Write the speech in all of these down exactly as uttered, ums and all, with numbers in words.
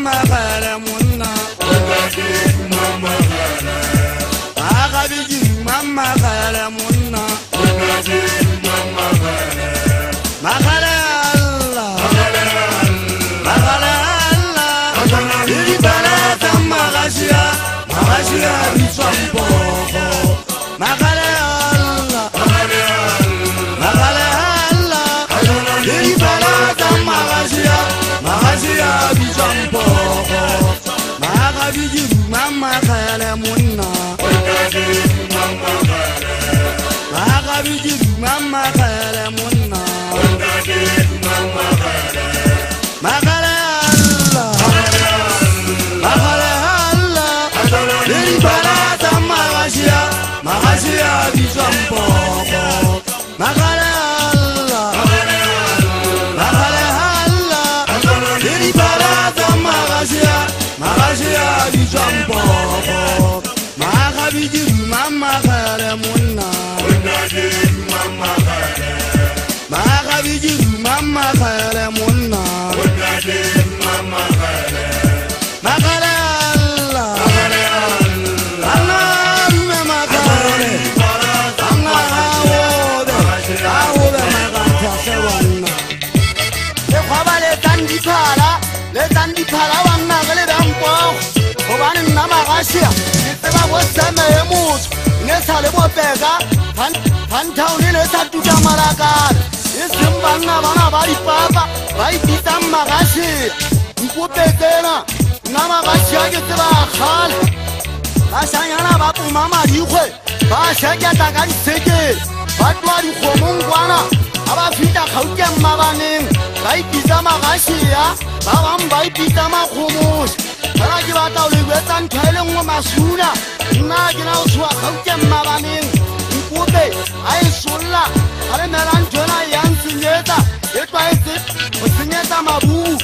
mama gala munna Agabiji mama gala munna Magala Allah Magala Allah Iri balata magashia Magashia bishampo Magala Allah Magala Allah Iri balata magashia Magashia bishampo Magabiji mama gala munna Magabiji mama gala munna Magala Allah Magala Allah Iri balata magashia Magashia bishampo Magala Allah Magala Allah Iri balata magashia Magashia bishampo Magabiji mama gala munna Magabiji mama gala munna Magala Allah Allah mama gala Allah awobe awobe magata sewanna Le khaba le tandi phala le tandi phala wanna gale dampo obane nama gashia tseba bo tsame emutho nesale bo bheka Fantauni nesa tuja malakad Isimbanga bana bari papa Bai pita magashi Nkupetena Nama gashi ake tiba akhal Bashanyana bapu mama rikwe Bashakya takari seke Batwa rikho mungwana Aba fita khauke mabaning Bai pita magashi ya Babam bai pita makhumush Karaki bata uligwetan kaile ngo masuna Nagina uswa khauke mabaning Ube, ai sulla, ale melanjona yansinyeta, etwa ese, osinyeta mabu.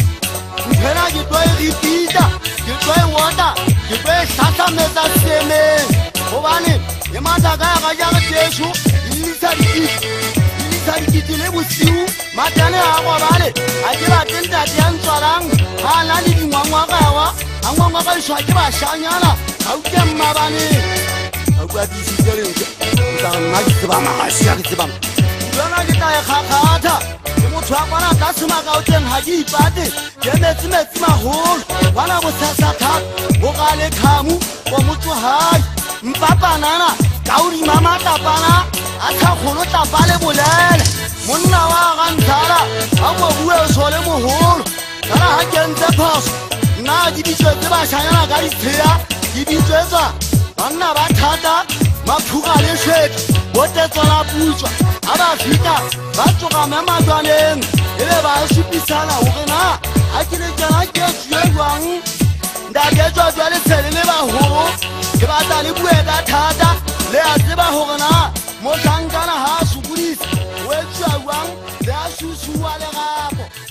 Nkena gitwe ripita, gitwe wota, gitwe sasa meza seme. Obani, yemanda kaya kaya keshu, ilisa rikiti, ilisa rikiti lebusiu, matane hawa bale, ajira tinta tianswarang, halali di mwangwa kawa, angwangwa kaya shwakiba shanyana, kauke mabani. Agua disi jere Udan nagi tiba magashi agi tiba Udana kita ya khakata Imutu akwana tasuma kauten haji ipate Kene time tima hul Wana musasaka Bogale kamu Wamutu hai Mpapa nana Kauri mama tapana Asa kholo tapale bulele Munna wa gantara Awa uwe sole muhul Kala hakente pos Na jibijwe tiba shayana gari tia Jibijwe za Anna batata Mapuga le shek Bote tola puchwa Aba fita Bachoka mema dwaneng Ele ba shipisana ugena Akile jana kechwe wang Ndagejwa dwele selele ba horo Keba tali bueda tata Le azeba hogena Motangana ha sukuris Wechwa wang Le asusu wale gapo